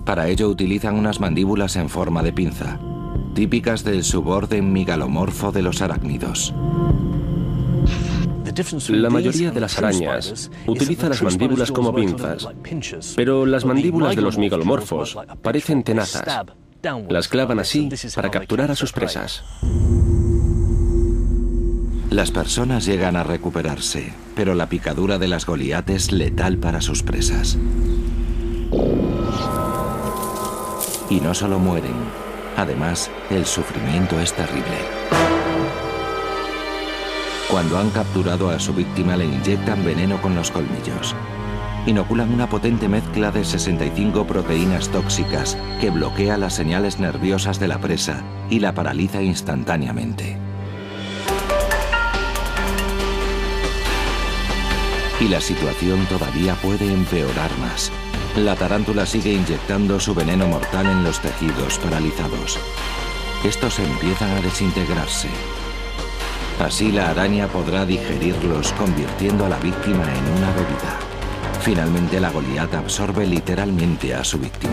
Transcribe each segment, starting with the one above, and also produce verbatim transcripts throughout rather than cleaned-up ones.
Para ello utilizan unas mandíbulas en forma de pinza, típicas del suborden migalomorfo de los arácnidos. La mayoría de las arañas utiliza las mandíbulas como pinzas, pero las mandíbulas de los migalomorfos parecen tenazas. Las clavan así para capturar a sus presas. Las personas llegan a recuperarse, pero la picadura de las Goliat es letal para sus presas. Y no solo mueren, además, el sufrimiento es terrible. Cuando han capturado a su víctima, le inyectan veneno con los colmillos. Inoculan una potente mezcla de sesenta y cinco proteínas tóxicas que bloquea las señales nerviosas de la presa y la paraliza instantáneamente. Y la situación todavía puede empeorar más. La tarántula sigue inyectando su veneno mortal en los tejidos paralizados. Estos empiezan a desintegrarse. Así la araña podrá digerirlos, convirtiendo a la víctima en una bebida. Finalmente la Goliat absorbe literalmente a su víctima.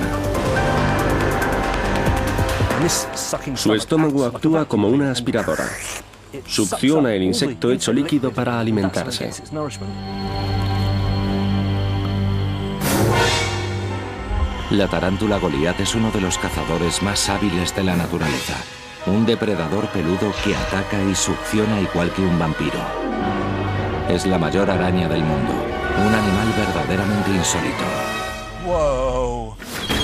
Su estómago actúa como una aspiradora. Succiona el insecto hecho líquido para alimentarse. La tarántula Goliat es uno de los cazadores más hábiles de la naturaleza. Un depredador peludo que ataca y succiona igual que un vampiro. Es la mayor araña del mundo, un animal verdaderamente insólito. Wow.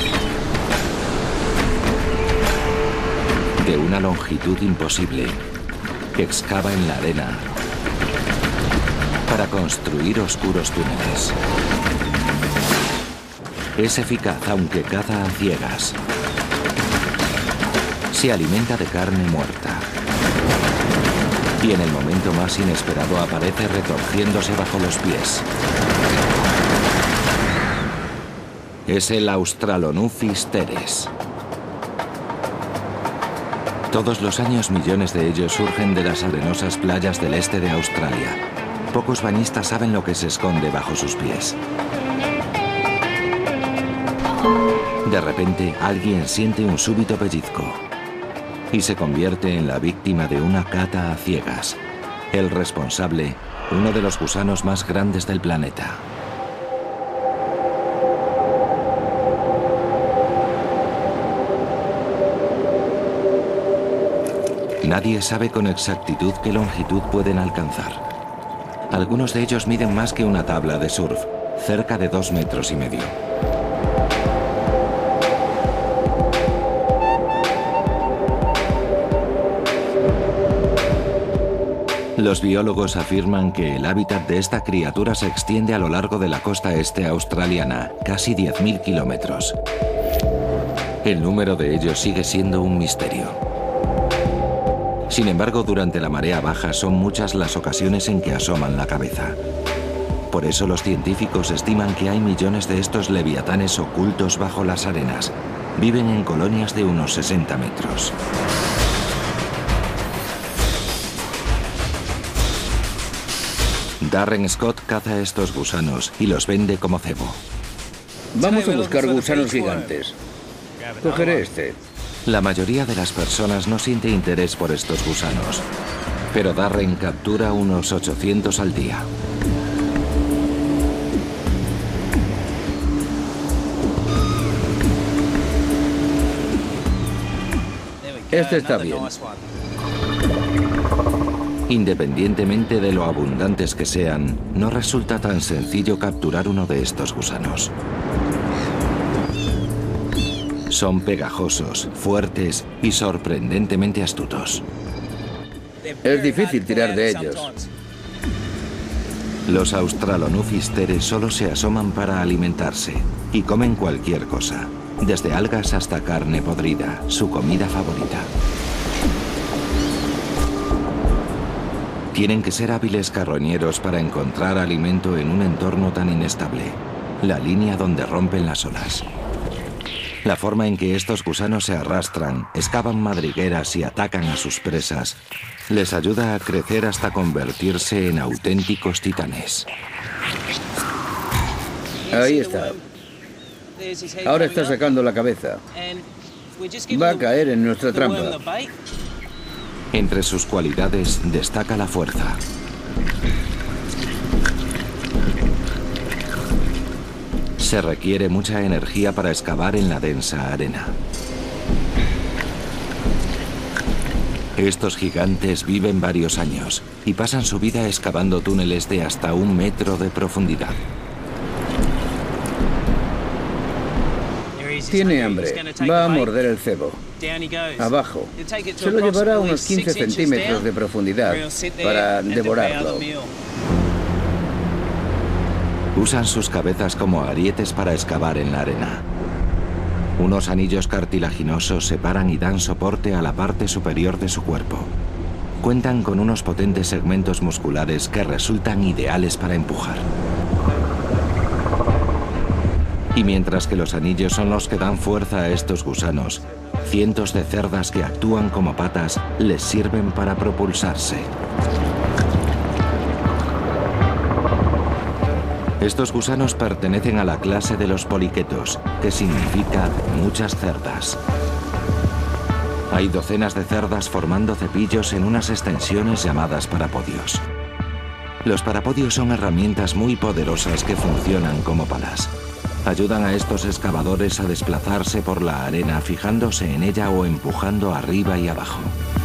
De una longitud imposible, excava en la arena para construir oscuros túneles. Es eficaz aunque caza a ciegas. Se alimenta de carne muerta. Y en el momento más inesperado aparece retorciéndose bajo los pies. Es el Australonufis teres. Todos los años millones de ellos surgen de las arenosas playas del este de Australia. Pocos bañistas saben lo que se esconde bajo sus pies. De repente, alguien siente un súbito pellizco y se convierte en la víctima de una cata a ciegas. El responsable, uno de los gusanos más grandes del planeta. Nadie sabe con exactitud qué longitud pueden alcanzar. Algunos de ellos miden más que una tabla de surf, cerca de dos metros y medio. Los biólogos afirman que el hábitat de esta criatura se extiende a lo largo de la costa este australiana, casi diez mil kilómetros. El número de ellos sigue siendo un misterio. Sin embargo, durante la marea baja son muchas las ocasiones en que asoman la cabeza. Por eso los científicos estiman que hay millones de estos leviatanes ocultos bajo las arenas. Viven en colonias de unos sesenta metros. Darren Scott caza estos gusanos y los vende como cebo. Vamos a buscar gusanos gigantes. Cogeré este. La mayoría de las personas no siente interés por estos gusanos, pero Darren captura unos ochocientos al día. Este está bien. Independientemente de lo abundantes que sean, no resulta tan sencillo capturar uno de estos gusanos. Son pegajosos, fuertes y sorprendentemente astutos. Es difícil tirar de ellos. Los Australonufis teres solo se asoman para alimentarse y comen cualquier cosa, desde algas hasta carne podrida, su comida favorita. Tienen que ser hábiles carroñeros para encontrar alimento en un entorno tan inestable, la línea donde rompen las olas. La forma en que estos gusanos se arrastran, excavan madrigueras y atacan a sus presas les ayuda a crecer hasta convertirse en auténticos titanes. Ahí está. Ahora está sacando la cabeza. Va a caer en nuestra trampa. Entre sus cualidades destaca la fuerza. Se requiere mucha energía para excavar en la densa arena. Estos gigantes viven varios años y pasan su vida excavando túneles de hasta un metro de profundidad. Tiene hambre. Va a morder el cebo. Abajo. Se lo llevará a unos quince centímetros de profundidad para devorarlo. Usan sus cabezas como arietes para excavar en la arena. Unos anillos cartilaginosos separan y dan soporte a la parte superior de su cuerpo. Cuentan con unos potentes segmentos musculares que resultan ideales para empujar. Y mientras que los anillos son los que dan fuerza a estos gusanos, cientos de cerdas que actúan como patas les sirven para propulsarse. Estos gusanos pertenecen a la clase de los poliquetos, que significa muchas cerdas. Hay docenas de cerdas formando cepillos en unas extensiones llamadas parapodios. Los parapodios son herramientas muy poderosas que funcionan como palas. Ayudan a estos excavadores a desplazarse por la arena fijándose en ella o empujando arriba y abajo.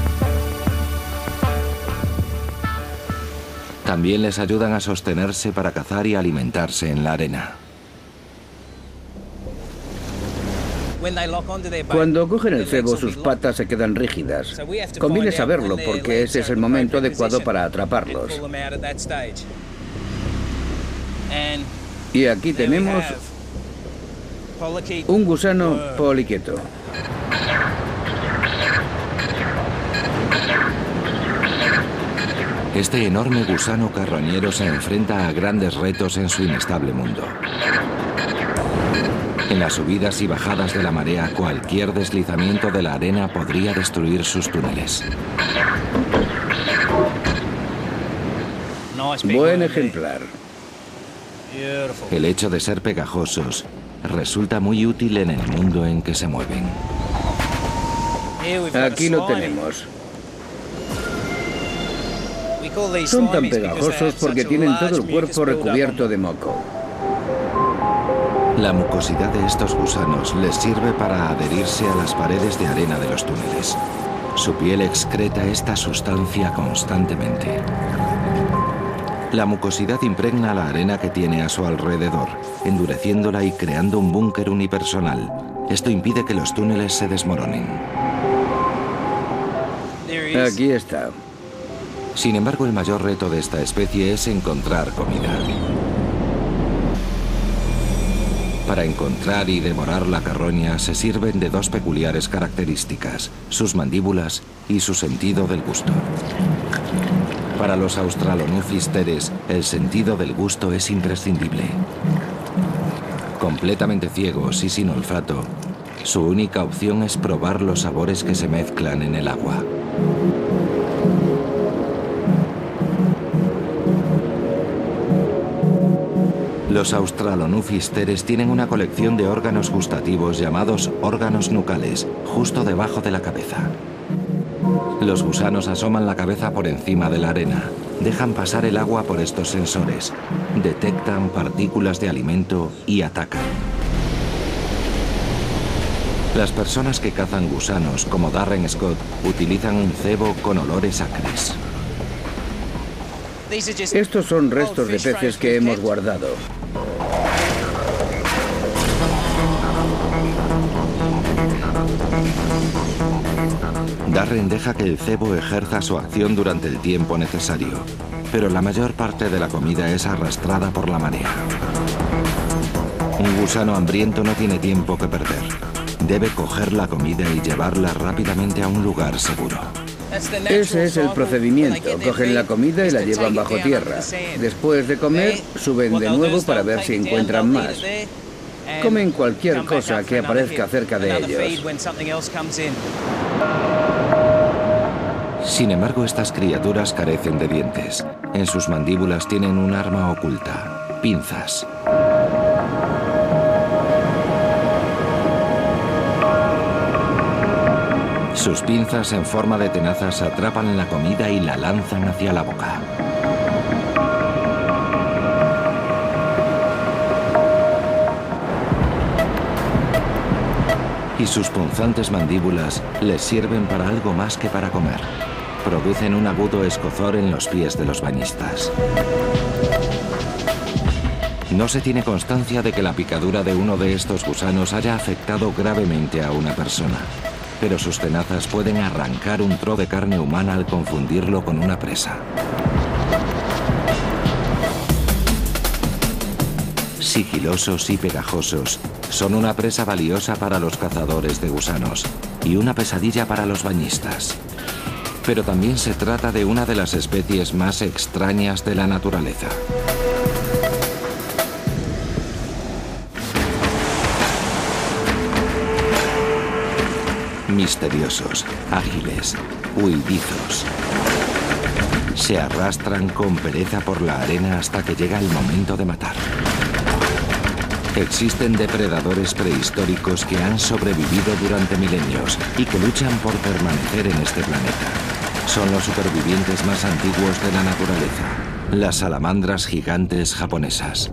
También les ayudan a sostenerse para cazar y alimentarse en la arena. Cuando cogen el cebo, sus patas se quedan rígidas. Conviene saberlo porque ese es el momento adecuado para atraparlos. Y aquí tenemos un gusano poliqueto. Este enorme gusano carroñero se enfrenta a grandes retos en su inestable mundo. En las subidas y bajadas de la marea, cualquier deslizamiento de la arena podría destruir sus túneles. Buen ejemplar. El hecho de ser pegajosos resulta muy útil en el mundo en que se mueven. Aquí lo tenemos. Son tan pegajosos porque tienen todo el cuerpo recubierto de moco. La mucosidad de estos gusanos les sirve para adherirse a las paredes de arena de los túneles. Su piel excreta esta sustancia constantemente. La mucosidad impregna la arena que tiene a su alrededor, endureciéndola y creando un búnker unipersonal. Esto impide que los túneles se desmoronen. Aquí está. Sin embargo, el mayor reto de esta especie es encontrar comida. Para encontrar y devorar la carroña se sirven de dos peculiares características, sus mandíbulas y su sentido del gusto. Para los Australonufis teres, el sentido del gusto es imprescindible. Completamente ciegos y sin olfato, su única opción es probar los sabores que se mezclan en el agua. Los Australonufis teres tienen una colección de órganos gustativos llamados órganos nucales, justo debajo de la cabeza. Los gusanos asoman la cabeza por encima de la arena, dejan pasar el agua por estos sensores, detectan partículas de alimento y atacan. Las personas que cazan gusanos, como Darren Scott, utilizan un cebo con olores acres. Estos son restos de peces que hemos guardado. Darren deja que el cebo ejerza su acción durante el tiempo necesario, pero la mayor parte de la comida es arrastrada por la marea. Un gusano hambriento no tiene tiempo que perder. Debe coger la comida y llevarla rápidamente a un lugar seguro. Ese es el procedimiento. Cogen la comida y la llevan bajo tierra. Después de comer, suben de nuevo para ver si encuentran más. Comen cualquier cosa que aparezca cerca de ellos. Sin embargo, estas criaturas carecen de dientes. En sus mandíbulas tienen un arma oculta, pinzas. Sus pinzas en forma de tenazas atrapan la comida y la lanzan hacia la boca. Y sus punzantes mandíbulas les sirven para algo más que para comer. Producen un agudo escozor en los pies de los bañistas. No se tiene constancia de que la picadura de uno de estos gusanos haya afectado gravemente a una persona, pero sus tenazas pueden arrancar un trozo de carne humana al confundirlo con una presa. Sigilosos y pegajosos, son una presa valiosa para los cazadores de gusanos y una pesadilla para los bañistas. Pero también se trata de una de las especies más extrañas de la naturaleza. Misteriosos, ágiles, huidizos. Se arrastran con pereza por la arena hasta que llega el momento de matar. Existen depredadores prehistóricos que han sobrevivido durante milenios y que luchan por permanecer en este planeta. Son los supervivientes más antiguos de la naturaleza, las salamandras gigantes japonesas.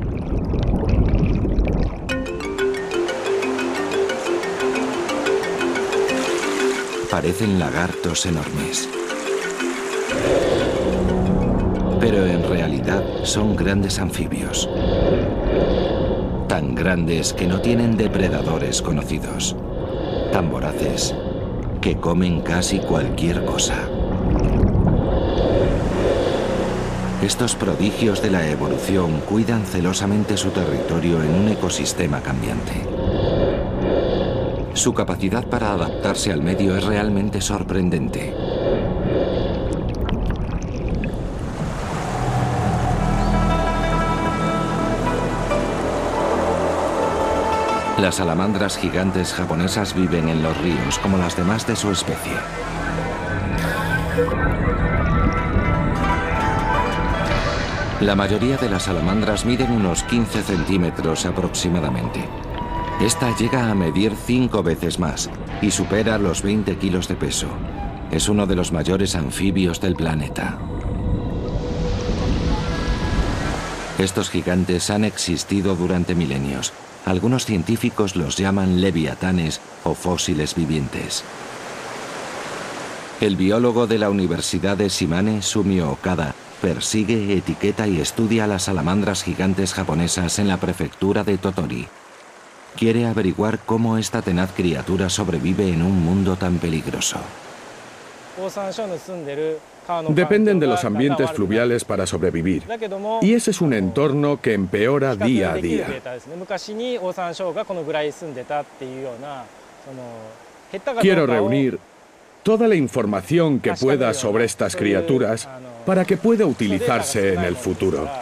Parecen lagartos enormes. Pero en realidad son grandes anfibios. Tan grandes que no tienen depredadores conocidos. Tan voraces que comen casi cualquier cosa. Estos prodigios de la evolución cuidan celosamente su territorio en un ecosistema cambiante. Su capacidad para adaptarse al medio es realmente sorprendente. Las salamandras gigantes japonesas viven en los ríos como las demás de su especie. La mayoría de las salamandras miden unos quince centímetros aproximadamente. Esta llega a medir cinco veces más y supera los veinte kilos de peso. Es uno de los mayores anfibios del planeta. Estos gigantes han existido durante milenios. Algunos científicos los llaman leviatanes o fósiles vivientes. El biólogo de la Universidad de Shimane, Sumio Okada, persigue, etiqueta y estudia las salamandras gigantes japonesas en la prefectura de Tottori. Quiere averiguar cómo esta tenaz criatura sobrevive en un mundo tan peligroso. Dependen de los ambientes fluviales para sobrevivir, y ese es un entorno que empeora día a día. Quiero reunir toda la información que pueda sobre estas criaturas para que pueda utilizarse en el futuro.